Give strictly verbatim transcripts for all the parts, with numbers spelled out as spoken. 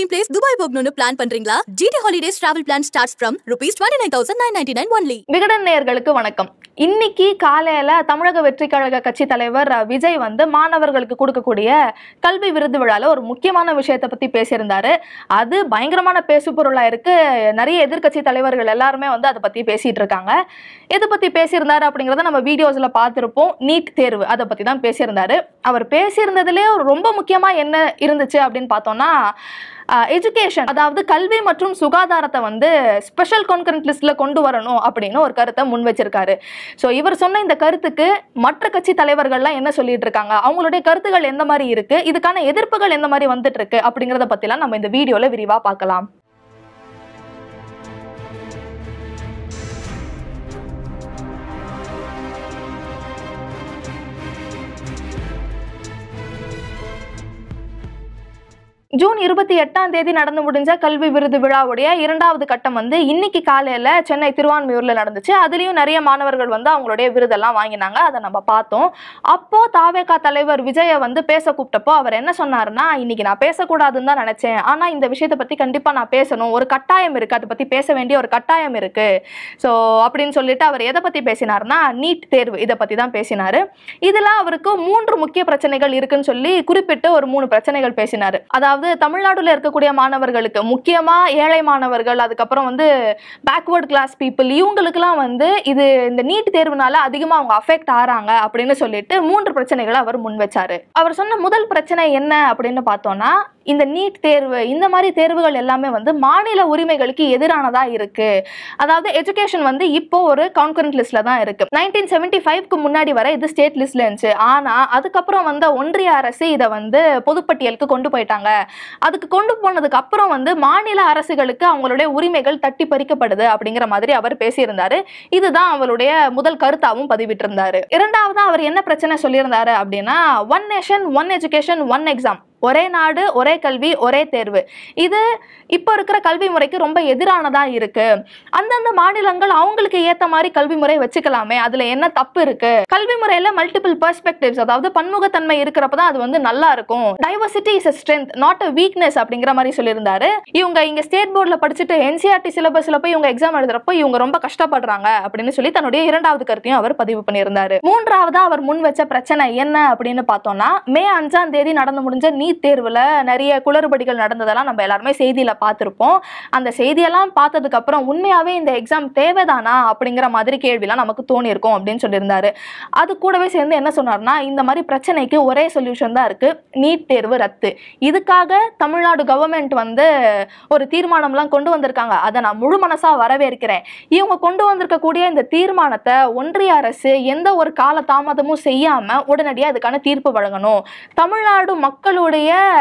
dream place Dubai போகணும்னு plan பண்றீங்களா? G T Holidays travel plan starts from rupees twenty-nine thousand nine hundred ninety-nine only. Vikatan நேயர்களுக்கு வணக்கம். இன்னைக்கு காலையில தமிழக வெற்றி கழக கட்சி தலைவர் விஜய் வந்து மாணவர்களுக்கு கொடுக்கக்கூடிய கல்வி விருது விழால ஒரு முக்கியமான விஷயத்தை பத்தி பேசியிருந்தாரு. அது பயங்கரமான பேசு பொருளா இருக்கு. நிறைய எதிர்கட்சி தலைவர்கள் எல்லாருமே வந்து அதை பத்தி பேசிட்டு இருக்காங்க. எதை பத்தி பேசியிருந்தாரு அப்படிங்கறத நம்ம வீடியோஸ்ல பார்த்திருப்போம். நீட் தேர்வு அதை பத்தி தான் பேசியிருந்தாரு. அவர் பேசியிருந்ததுலேயே ரொம்ப முக்கியமா என்ன இருந்துச்சு அப்படின்னு பார்த்தோம்னா, எஜுகேஷன், அதாவது கல்வி மற்றும் சுகாதாரத்தை வந்து ஸ்பெஷல் கான்கரண்ட் லிஸ்ட்ல கொண்டு வரணும் அப்படின்னு ஒரு கருத்தை முன் வச்சிருக்காரு. ஸோ இவர் சொன்ன இந்த கருத்துக்கு மற்ற கட்சி தலைவர்கள்லாம் என்ன சொல்லிட்டு இருக்காங்க, அவங்களுடைய கருத்துக்கள் எந்த மாதிரி இருக்கு, இதுக்கான எதிர்ப்புகள் எந்த மாதிரி வந்துட்டு இருக்கு அப்படிங்கறத பத்திலாம் நம்ம இந்த வீடியோல விரிவா பார்க்கலாம். ஜூன் இருபத்தி எட்டாம் தேதி நடந்து முடிஞ்ச கல்வி விருது விழாவுடைய இரண்டாவது கட்டம் வந்து இன்னைக்கு காலையில சென்னை திருவான்மியூர்ல நடந்துச்சு. அதுலயும் நிறைய மாணவர்கள் வந்து அவங்களுடைய விருதெல்லாம் வாங்கினாங்க. அதை நம்ம பார்த்தோம். அப்போ தாவேகா தலைவர் விஜய வந்து பேச கூப்பிட்டப்போ அவர் என்ன சொன்னாருன்னா, இன்னைக்கு நான் பேசக்கூடாதுன்னு தான் நினைச்சேன், ஆனா இந்த விஷயத்தை பத்தி கண்டிப்பா நான் பேசணும், ஒரு கட்டாயம் இருக்கு, அதை பத்தி பேச வேண்டிய ஒரு கட்டாயம் இருக்கு. ஸோ அப்படின்னு சொல்லிட்டு அவர் எதை பத்தி பேசினாருன்னா, நீட் தேர்வு இதை பத்தி தான் பேசினாரு. இதுல அவருக்கு மூன்று முக்கிய பிரச்சனைகள் இருக்குன்னு சொல்லி குறிப்பிட்டு ஒரு மூணு பிரச்சனைகள் பேசினாரு. அதாவது தமிழ்நாடுல இருக்கக்கூடிய மாணவர்களுக்கு, முக்கியமா ஏழை மாணவர்கள், அதுக்கப்புறம் வந்து பேக்வர்ட் கிளாஸ் பீப்புள், இவங்களுக்குலாம் வந்து இது இந்த நீட் தேர்வுனால அதிகமா அவங்க அஃபெக்ட் ஆறாங்க அப்படின்னு சொல்லிட்டு மூன்று பிரச்சனைகளை அவர் முன் வச்சாரு. அவர் சொன்ன முதல் பிரச்சனை என்ன அப்படின்னு பார்த்தோம்னா, இந்த நீட் தேர்வு, இந்த மாதிரி தேர்வுகள் எல்லாமே வந்து மாநில உரிமைகளுக்கு எதிரானதா இருக்கு. அதாவது எஜுகேஷன் வந்து இப்போ ஒரு கான்கரண்ட் லிஸ்ட்ல தான் இருக்கு. நைன்டீன் செவன்டி ஃபைவ்க்கு முன்னாடி வரை இது ஸ்டேட் லிஸ்ட்ல இருந்துச்சு. ஆனா அதுக்கப்புறம் வந்து ஒன்றிய அரசு இதை வந்து பொதுப்பட்டியலுக்கு கொண்டு போயிட்டாங்க. அதுக்கு கொண்டு போனதுக்கு அப்புறம் வந்து மாநில அரசுகளுக்கு அவங்களுடைய உரிமைகள் தட்டி பறிக்கப்படுது அப்படிங்கிற மாதிரி அவர் பேசியிருந்தாரு. இதுதான் அவருடைய முதல் கருத்தாவும் பதிவிட்டு இருந்தாரு. இரண்டாவது அவர் என்ன பிரச்சனை சொல்லியிருந்தாரு அப்படின்னா, one nation one education one exam, ஒரே நாடு ஒரே கல்வி ஒரே தேர்வு, இது இப்போ இருக்கிற கல்வி முறைக்கு ரொம்ப எதிரானதா இருக்கு. அந்தந்த மாநிலங்கள் அவங்களுக்கு ஏத்த மாதிரி கல்வி முறை வச்சுக்கலாமே, அதுல என்ன தப்பு இருக்கு, கல்வி முறையில மல்டிபிள் பெர்ஸ்பெக்டிவ்ஸ், அதாவது பன்முகத்தன்மை இருக்கிறப்பதான் அது வந்து நல்லா இருக்கும், diversity is a strength not a weakness அப்படிங்கிற மாதிரி சொல்லியிருந்தாரு. இவங்க இங்க ஸ்டேட் போர்ட்ல படிச்சுட்டு என்சிஆர்டி சிலபஸ்ல போய் இவங்க எக்ஸாம் எழுதுறப்போ இவங்க ரொம்ப கஷ்டப்படுறாங்க அப்படின்னு சொல்லி தன்னுடைய இரண்டாவது கருத்தையும் அவர் பதிவு பண்ணியிருந்தாரு. மூன்றாவதா அவர் முன் வச்ச பிரச்சனை என்ன அப்படின்னு பார்த்தோம்னா, மே அஞ்சாம் தேதி நடந்து முடிஞ்ச நீட் தேர்வுல நிறைய குளறுபடிகள் நடந்ததெல்லாம் நம்ம எல்லாருமே செய்தியில பார்த்திருப்போம். அந்த செய்தியெல்லாம் பார்த்ததுக்கு அப்புறம் உண்மையாவே இந்த எக்ஸாம் தேவைதானா அப்படிங்கிற மாதிரி கேள்விலாம் நமக்கு தோணி இருக்கும் அப்படின்னு சொல்லியிருந்தாரு. அது கூடவே சேர்ந்து என்ன சொன்னார்னா, இந்த மாதிரி பிரச்சனைக்கு ஒரே சொல்யூஷன் தான் இருக்கு, நீட் தேர்வு ரத்து. இதுக்காக தமிழ்நாடு கவர்மெண்ட் வந்து ஒரு தீர்மானம்லாம் கொண்டு வந்திருக்காங்க. அதை நான் முழு மனசா வரவேற்கிறேன். இவங்க கொண்டு வந்திருக்கக்கூடிய இந்த தீர்மானத்தை ஒன்றிய அரசு எந்த ஒரு கால தாமதமும் செய்யாம உடனடியாக இதுக்கான தீர்ப்பு வழங்கணும். தமிழ்நாடு மக்களுடைய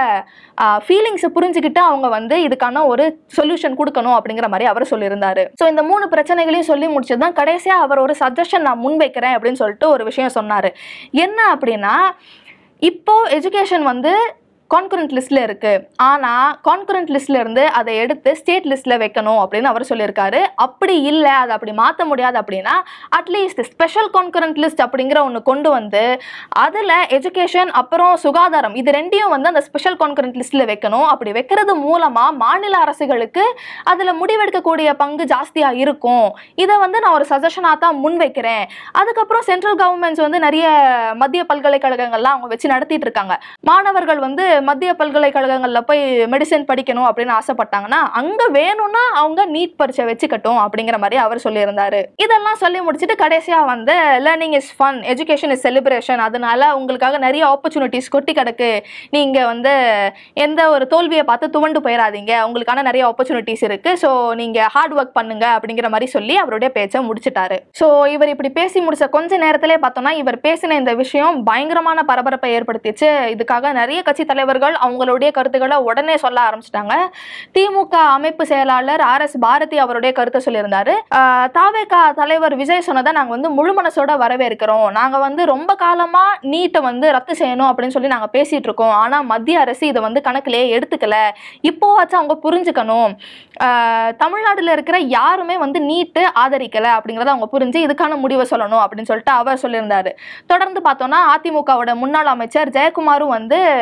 ஃபீலிங்ஸை புரிஞ்சுக்கிட்டு அவங்க வந்து இதுக்கான ஒரு சொல்யூஷன் கொடுக்கணும் அப்படிங்கிற மாதிரி அவர் சொல்லியிருந்தாரு. ஸோ இந்த மூணு பிரச்சனைகளையும் சொல்லி முடிச்சதுதான் கடைசியா அவர் ஒரு சஜஷன் நான் முன்வைக்கிறேன் அப்படின்னு சொல்லிட்டு ஒரு விஷயம் சொன்னாரு. என்ன அப்படின்னா, இப்போ எஜுகேஷன் வந்து கான்கரண்ட் லிஸ்ட்ல இருக்கு, ஆனா கான்கரண்ட் லிஸ்ட்ல இருந்து அதை எடுத்து ஸ்டேட் லிஸ்ட்ல வைக்கணும் அப்படின்னு அவர் சொல்லியிருக்காரு. அப்படி இல்லை, அதை அப்படி மாற்ற முடியாது அப்படின்னா அட்லீஸ்ட் ஸ்பெஷல் கான்கரண்ட் லிஸ்ட் அப்படிங்கிற ஒன்று கொண்டு வந்து அதுல எஜுகேஷன் அப்புறம் சுகாதாரம் இது ரெண்டையும் வந்து அந்த ஸ்பெஷல் கான்கரண்ட் லிஸ்ட்ல வைக்கணும். அப்படி வைக்கிறது மூலமா மாநில அரசுகளுக்கு அதுல முடிவெடுக்கக்கூடிய பங்கு ஜாஸ்தியா இருக்கும். இதை வந்து நான் ஒரு சஜஷனா தான் முன் வைக்கிறேன். அதுக்கப்புறம் சென்ட்ரல் கவர்மெண்ட்ஸ் வந்து நிறைய மத்திய பல்கலைக்கழகங்கள்லாம் அவங்க வச்சு நடத்திட்டு இருக்காங்க. மாணவர்கள் வந்து மத்திய பல்கலைக்கழகங்கள்ல போய் மெடிசன் படிக்கணும் அப்படின்னு ஆசைப்பட்டாங்கன்னா அங்க வேணும்னா அவங்க நீட் பரீட்சை வச்சுக்கட்டும் அப்படிங்கிற மாதிரி அவர் சொல்லியிருந்தாரு. இதெல்லாம் சொல்லி முடிச்சுட்டு கடைசியா வந்து learning is fun, education is celebration, அதனால உங்களுக்காக நிறைய ஆப்பர்ச்சுனிட்டிஸ் கொட்டி கிடக்கு, நீங்க வந்து எந்த ஒரு தோல்வியை பார்த்து துவண்டு போயிடாதீங்க, உங்களுக்கான நிறைய ஆப்பர்ச்சுனிட்டிஸ் இருக்கு, ஸோ நீங்க ஹார்ட் ஒர்க் பண்ணுங்க அப்படிங்கிற மாதிரி சொல்லி அவருடைய பேச்சை முடிச்சுட்டாரு. ஸோ இவர் இப்படி பேசி முடிச்ச கொஞ்ச நேரத்திலே பார்த்தோம்னா இவர் பேசின இந்த விஷயம் பயங்கரமான பரபரப்பை ஏற்படுத்திச்சு. இதுக்காக நிறைய கட்சி தலைவர் அவங்களுடைய கருத்துக்களை உடனே சொல்ல ஆரம்பிச்சிட்டாங்க. திமுக அமைப்பு செயலாளர் ஆர் எஸ் பாரதி அவருடைய கருத்தை சொல்லியிருந்தாரு. தாவேகா தலைவர் விஜய் சொன்னதை நாங்க வந்து முழு மனசோட வரவேற்கிறோம். நாங்க வந்து ரொம்ப காலமா நீட்டை வந்து ரத்து செய்யணும் அப்படின்னு சொல்லி நாங்க பேசிட்டு இருக்கோம். ஆனா மத்திய அரசு இதை வந்து கணக்கிலேயே எடுத்துக்கல. இப்போவாச்சும் அவங்க புரிஞ்சுக்கணும், தமிழ்நாடுல இருக்கிற யாருமே வந்து நீட்டு ஆதரிக்கல அப்படிங்கறத அவங்க புரிஞ்சு இதுக்கான முடிவை சொல்லணும் அப்படின்னு சொல்லிட்டு அவர் சொல்லியிருந்தாரு. தொடர்ந்து பார்த்தோம்னா அதிமுகவோட முன்னாள் அமைச்சர் ஜெயக்குமாரும் வந்து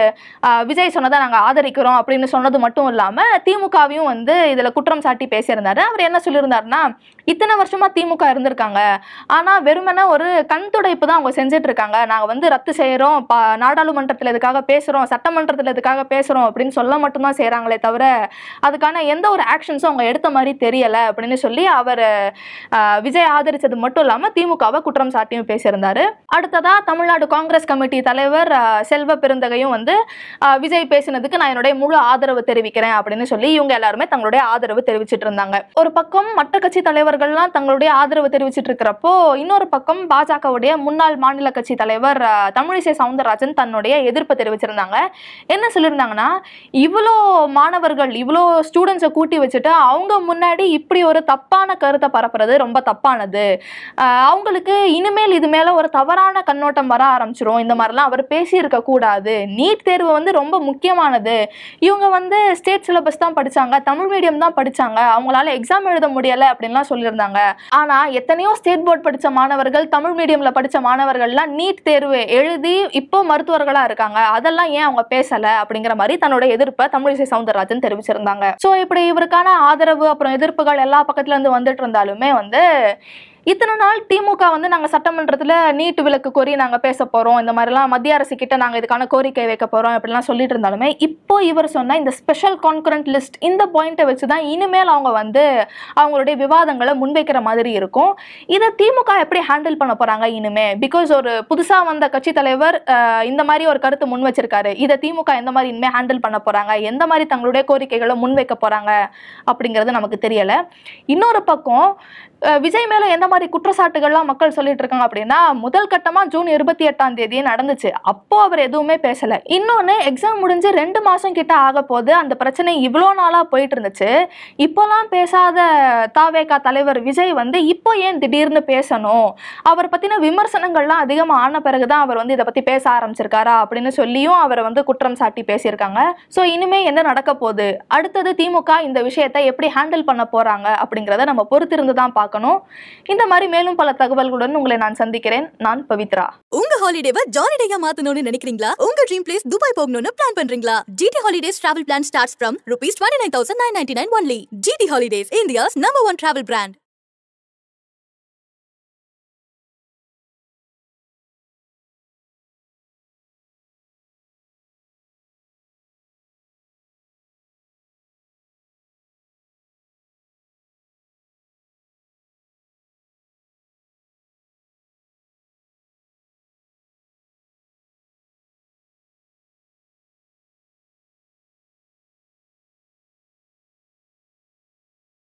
விஜய் சொன்னதை நாங்க ஆதரிக்கிறோம் அப்படின்னு சொன்னது மட்டும் இல்லாம திமுகவையும் வந்து இதுல குற்றம் சாட்டி பேசியிருந்தாரு. அவர் என்ன சொல்லியிருந்தாருன்னா, இத்தனை வருஷமா திமுக இருந்திருக்காங்க, ஆனா வெறுமனே ஒரு கண் துடைப்பு தான் அவங்க செஞ்சுட்டு இருக்காங்க. நாங்க வந்து ரத்து செய்யறோம், நாடாளுமன்றத்தில் இதுக்காக பேசுறோம், சட்டமன்றத்தில் இதுக்காக பேசுறோம் அப்படின்னு சொல்ல மட்டும்தான் செய்யறாங்களே தவிர அதுக்கான எந்த ஒரு ஆக்ஷன்ஸும் அவங்க எடுத்த மாதிரி தெரியல அப்படின்னு சொல்லி அவர் விஜய் ஆதரிச்சது மட்டும் இல்லாம திமுகவை குற்றம் சாட்டியும் பேசியிருந்தாரு. அடுத்ததா தமிழ்நாடு காங்கிரஸ் கமிட்டி தலைவர் செல்வ பெருந்தகையும் வந்து விஜய் பேசினதுக்கு நான் என்னுடைய முழு ஆதரவு தெரிவிக்கிறேன் அப்படின்னு சொல்லி இவங்க எல்லாருமே தங்களுடைய ஆதரவு தெரிவிச்சிட்டு இருந்தாங்க. ஒரு பக்கம் மற்ற கட்சி தலைவர்கள்லாம் தங்களுடைய ஆதரவு தெரிவிச்சிட்டு இருக்கிறப்போ, இன்னொரு பக்கம் பாஜகவுடைய முன்னாள் மாநில கட்சி தலைவர் தமிழிசை சவுந்தரராஜன் தன்னுடைய எதிர்ப்பை தெரிவிச்சிருந்தாங்க. என்ன சொல்லியிருந்தாங்கன்னா, இவ்வளோ மாணவர்கள் இவ்வளோ ஸ்டூடெண்ட்ஸை கூட்டி வச்சுட்டு அவங்க முன்னாடி இப்படி ஒரு தப்பான கருத்தை பரப்புறது ரொம்ப தப்பானது, அவங்களுக்கு இனிமேல் இது மேல ஒரு தவறான கண்ணோட்டம் வர ஆரம்பிச்சிரும், இந்த மாதிரிலாம் அவர் பேசியிருக்க கூடாது, நீட் தேர்வு வந்து ரொம்ப முக்கியமானது, இவங்க வந்து ஸ்டேட் சிலபஸ் தான் படிச்சாங்க, தமிழ் மீடியம் தான் படிச்சாங்க, அவங்களால எக்ஸாம் எழுத முடியல அப்படின்லாம் சொல்லியிருந்தாங்க. ஆனா எத்தனையோ ஸ்டேட் போர்டு படிச்ச மாணவர்கள், தமிழ் மீடியம்ல படிச்ச மாணவர்கள்லாம் நீட் தேர்வு எழுதி இப்போ மருத்துவர்களா இருக்காங்க, அதெல்லாம் ஏன் அவங்க பேசல அப்படிங்கிற மாதிரி தன்னோட எதிர்ப்பை தமிழிசை சவுந்தரராஜன் தெரிவிச்சிருந்தாங்க. சோ இப்படி இவருக்கான ஆதரவு அப்புறம் எதிர்ப்புகள் எல்லா பக்கத்துல இருந்து வந்துட்டு இருந்தாலுமே வந்து இத்தனை நாள் திமுக வந்து நாங்க சட்டமன்றத்துல நீட் விலக்கு கோரி நாங்க பேச போறோம், இந்த மாதிரிலாம் மத்திய அரசு கிட்ட நாங்க இதுக்கான கோரிக்கை வைக்க போறோம் அப்படிலாம் சொல்லிட்டு இருந்தாலுமே, இப்போ இவர் சொன்ன இந்த ஸ்பெஷல் கான்கரண்ட் லிஸ்ட் இந்த பாயிண்ட்டை வச்சுதான் இனிமேல் அவங்க வந்து அவங்களுடைய விவாதங்களை முன்வைக்கிற மாதிரி இருக்கும். இதை திமுக எப்படி ஹேண்டில் பண்ண போறாங்க இனிமே? பிகாஸ் ஒரு புதுசா வந்த கட்சி தலைவர் இந்த மாதிரி ஒரு கருத்து முன் வச்சிருக்காரு, இதை திமுக எந்த மாதிரி இனிமே ஹேண்டில் பண்ண போறாங்க, எந்த மாதிரி தங்களுடைய கோரிக்கைகளை முன்வைக்க போறாங்க அப்படிங்கிறது நமக்கு தெரியல. இன்னொரு பக்கம் விஜய் மேல எந்த மாதிரி குற்றச்சாட்டுகள்லாம் மக்கள் சொல்லிட்டு இருக்காங்க அப்படின்னா, முதல் கட்டமா ஜூன் இருபத்தி எட்டாம் தேதியே நடந்துச்சு, அப்போ அவர் எதுவுமே பேசல. இன்னொன்னு, எக்ஸாம் முடிஞ்சு ரெண்டு மாசம் கிட்ட ஆக போது, அந்த பிரச்சனை இவ்வளோ நாளா போயிட்டு இருந்துச்சு, இப்போலாம் பேசாத தாவேகா தலைவர் விஜய் வந்து இப்போ ஏன் திடீர்னு பேசணும், அவர் பத்தின விமர்சனங்கள்லாம் அதிகமா ஆன பிறகுதான் அவர் வந்து இதை பத்தி பேச ஆரம்பிச்சிருக்காரா அப்படின்னு சொல்லியும் அவரை வந்து குற்றம் சாட்டி பேசியிருக்காங்க. ஸோ இனிமே என்ன நடக்க போகுது, அடுத்தது திமுக இந்த விஷயத்தை எப்படி ஹேண்டில் பண்ண போறாங்க அப்படிங்கிறத நம்ம பொறுத்திருந்து தான் பார்க்கணும். இந்த மாதிரி மேலும் பல தகவல்களுடன் உங்களை நான் சந்திக்கிறேன். நான் பவித்ரா. உங்க ஹாலிடேவை ஜாலிடேயா மாத்தணும்னு நினைக்கிறீங்களா? உங்க ட்ரீம் பிளேஸ் துபாய் போகணும்னு பிளான் பண்றீங்களா? GT holidays travel plan starts from rupees twenty-nine thousand nine hundred ninety-nine only. GT holidays, India's number one travel brand.